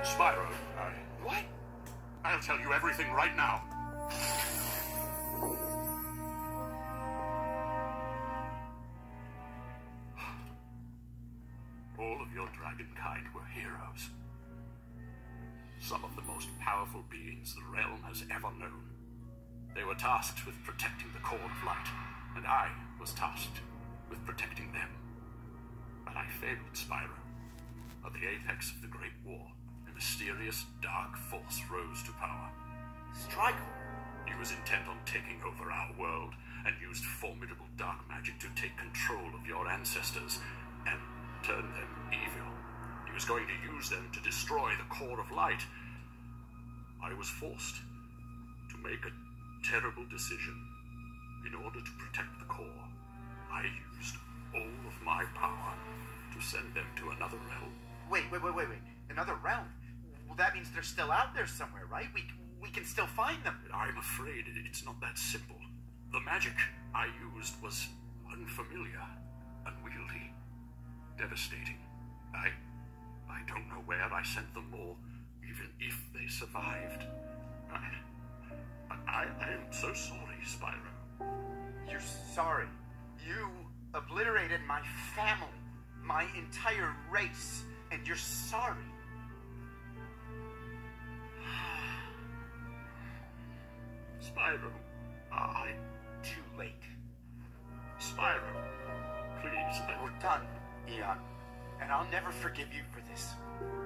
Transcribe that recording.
Spyro, What? I'll tell you everything right now. All of your dragon kind were heroes. Some of the most powerful beings the realm has ever known. They were tasked with protecting the core of light, and I was tasked with protecting them. But I failed, Spyro. At the apex of the Great War, a mysterious dark force rose to power. Strike. He was intent on taking over our world and used formidable dark magic to take control of your ancestors and turn them evil. He was going to use them to destroy the core of light. I was forced to make a terrible decision. In order to protect the core, I used all of my power to send them to another realm. Wait. Another realm? Well, that means they're still out there somewhere, right? We can still find them. I'm afraid it's not that simple. The magic I used was unfamiliar, unwieldy, devastating. I don't know where I sent them or even if they survived. I am so sorry, Spyro. You're sorry. You obliterated my family, my entire race, and you're sorry. Spyro, Too late. Spyro, please, We're done, Eon. And I'll never forgive you for this.